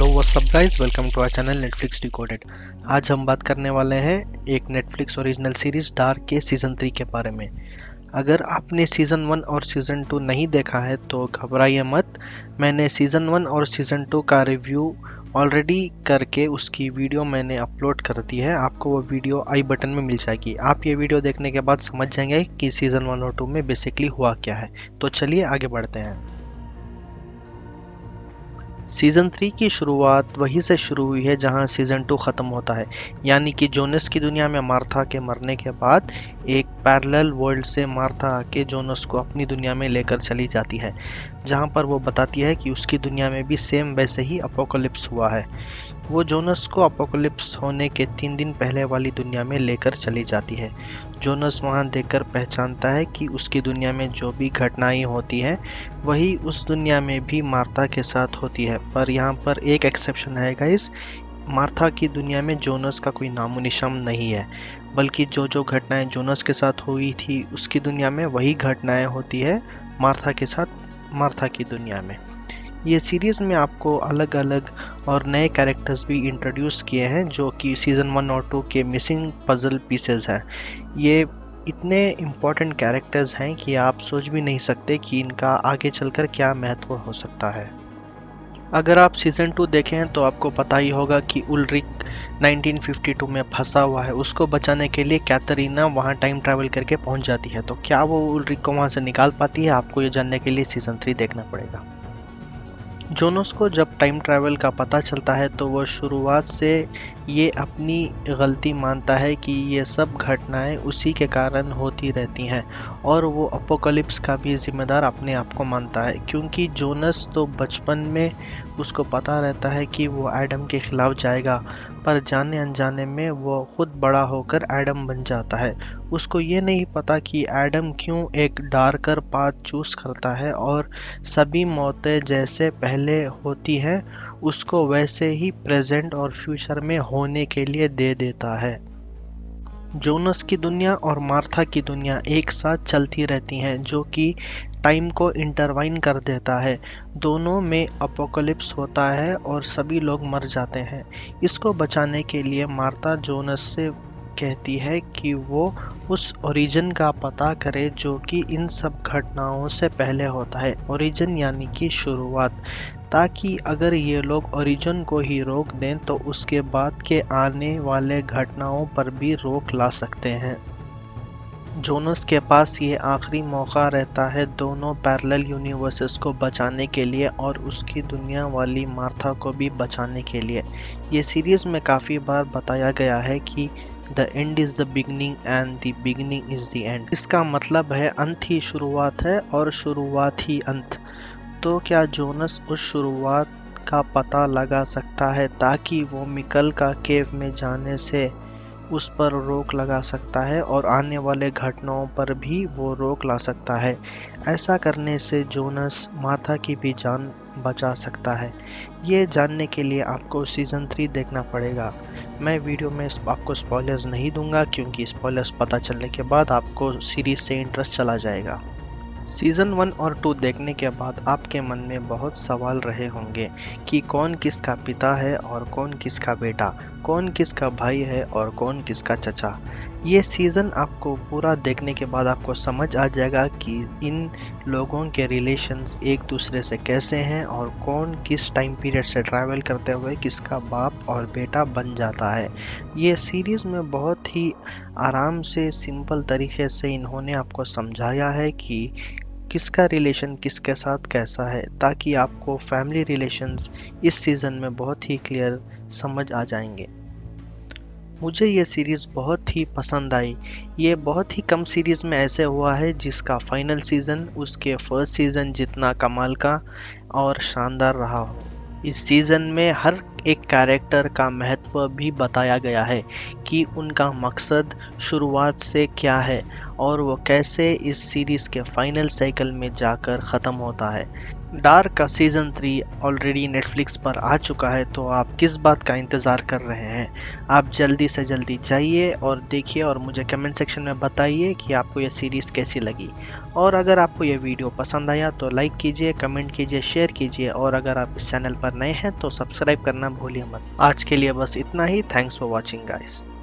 Hello what's up guys, welcome to our channel Netflix decoded. आज हम बात करने वाले हैं एक नेटफ्लिक्स ओरिजिनल सीरीज डार्क के सीज़न 3 के बारे में। अगर आपने सीज़न 1 और सीज़न 2 नहीं देखा है तो घबराइए मत। मैंने सीज़न 1 और सीज़न 2 का रिव्यू ऑलरेडी करके उसकी वीडियो मैंने अपलोड कर दी है। आपको वो वीडियो आई बटन में मिल जाएगी। आप ये वीडियो देखने के बाद समझ जाएंगे कि सीज़न 1 और 2 में बेसिकली हुआ क्या है। तो चलिए आगे बढ़ते हैं। सीज़न 3 की शुरुआत वहीं से शुरू हुई है जहां सीज़न 2 ख़त्म होता है, यानी कि जोनस की दुनिया में मार्था के मरने के बाद एक पैरेलल वर्ल्ड से मार्था आके जोनस को अपनी दुनिया में लेकर चली जाती है, जहां पर वो बताती है कि उसकी दुनिया में भी सेम वैसे ही अपोकलिप्स हुआ है। वो जोनस को अपोकलिप्स होने के 3 दिन पहले वाली दुनिया में लेकर चली जाती है। जोनस वहां देखकर पहचानता है कि उसकी दुनिया में जो भी घटनाएं होती हैं वही उस दुनिया में भी मार्था के साथ होती है। पर यहाँ पर एक एक्सेप्शन है गाइस, मार्था की दुनिया में जोनस का कोई नामो निशान नहीं है, बल्कि जो जो घटनाएं जोनस के साथ हुई थी उसकी दुनिया में वही घटनाएं होती है मार्था के साथ मार्था की दुनिया में। ये सीरीज़ में आपको अलग अलग और नए कैरेक्टर्स भी इंट्रोड्यूस किए हैं जो कि सीज़न 1 और 2 के मिसिंग पजल पीसेस हैं। ये इतने इम्पोर्टेंट कैरेक्टर्स हैं कि आप सोच भी नहीं सकते कि इनका आगे चलकर क्या महत्व हो सकता है। अगर आप सीज़न 2 देखें हैं तो आपको पता ही होगा कि उल्रिक 1952 में फंसा हुआ है। उसको बचाने के लिए कैथरीना वहां टाइम ट्रैवल करके पहुंच जाती है। तो क्या वो उल्रिक को वहां से निकाल पाती है? आपको ये जानने के लिए सीज़न 3 देखना पड़ेगा। जोनस को जब टाइम ट्रैवल का पता चलता है तो वो शुरुआत से ये अपनी गलती मानता है कि ये सब घटनाएं उसी के कारण होती रहती हैं, और वो अपोकलिप्स का भी जिम्मेदार अपने आप को मानता है, क्योंकि जोनस तो बचपन में उसको पता रहता है कि वो एडम के खिलाफ जाएगा, पर जाने अनजाने में वो खुद बड़ा होकर एडम बन जाता है। उसको ये नहीं पता कि एडम क्यों एक डार्कर पाथ चूज करता है और सभी मौतें जैसे पहले होती हैं उसको वैसे ही प्रेजेंट और फ्यूचर में होने के लिए दे देता है। जोनस की दुनिया और मार्था की दुनिया एक साथ चलती रहती हैं, जो कि टाइम को इंटरवाइन कर देता है। दोनों में अपोकलिप्स होता है और सभी लोग मर जाते हैं। इसको बचाने के लिए मार्था जोनस से कहती है कि वो उस ओरिजिन का पता करे जो कि इन सब घटनाओं से पहले होता है। ओरिजिन यानी कि शुरुआत, ताकि अगर ये लोग ओरिजिन को ही रोक दें तो उसके बाद के आने वाले घटनाओं पर भी रोक ला सकते हैं। जोनस के पास ये आखिरी मौका रहता है दोनों पैरेलल यूनिवर्सेस को बचाने के लिए और उसकी दुनिया वाली मार्था को भी बचाने के लिए। ये सीरीज़ में काफ़ी बार बताया गया है कि the end is the beginning and the beginning is the end. इसका मतलब है अंत ही शुरुआत है और शुरुआत ही अंत। तो क्या जोनस उस शुरुआत का पता लगा सकता है ताकि वो मिकल का केव में जाने से उस पर रोक लगा सकता है और आने वाले घटनाओं पर भी वो रोक ला सकता है? ऐसा करने से जोनस मार्था की भी जान बचा सकता है। ये जानने के लिए आपको सीज़न 3 देखना पड़ेगा। मैं वीडियो में आपको स्पॉयलर्स नहीं दूंगा, क्योंकि स्पॉयलर्स पता चलने के बाद आपको सीरीज से इंटरेस्ट चला जाएगा। सीज़न 1 और 2 देखने के बाद आपके मन में बहुत सवाल रहे होंगे कि कौन किसका पिता है और कौन किसका बेटा, कौन किसका भाई है और कौन किसका चचा। ये सीज़न आपको पूरा देखने के बाद आपको समझ आ जाएगा कि इन लोगों के रिलेशंस एक दूसरे से कैसे हैं और कौन किस टाइम पीरियड से ट्रैवल करते हुए किसका बाप और बेटा बन जाता है। ये सीरीज़ में बहुत ही आराम से सिंपल तरीके से इन्होंने आपको समझाया है कि किसका रिलेशन किसके साथ कैसा है, ताकि आपको फैमिली रिलेशंस इस सीज़न में बहुत ही क्लियर समझ आ जाएंगे। मुझे ये सीरीज़ बहुत ही पसंद आई। ये बहुत ही कम सीरीज़ में ऐसे हुआ है जिसका फाइनल सीज़न उसके फर्स्ट सीज़न जितना कमाल का और शानदार रहा हो। इस सीज़न में हर एक कैरेक्टर का महत्व भी बताया गया है कि उनका मकसद शुरुआत से क्या है और वो कैसे इस सीरीज़ के फाइनल साइकिल में जाकर ख़त्म होता है। डार्क का सीज़न 3 ऑलरेडी नेटफ्लिक्स पर आ चुका है, तो आप किस बात का इंतज़ार कर रहे हैं? आप जल्दी से जल्दी जाइए और देखिए और मुझे कमेंट सेक्शन में बताइए कि आपको यह सीरीज़ कैसी लगी। और अगर आपको यह वीडियो पसंद आया तो लाइक कीजिए, कमेंट कीजिए, शेयर कीजिए, और अगर आप इस चैनल पर नए हैं तो सब्सक्राइब करना भूलिए मत। आज के लिए बस इतना ही। Thanks for watching guys.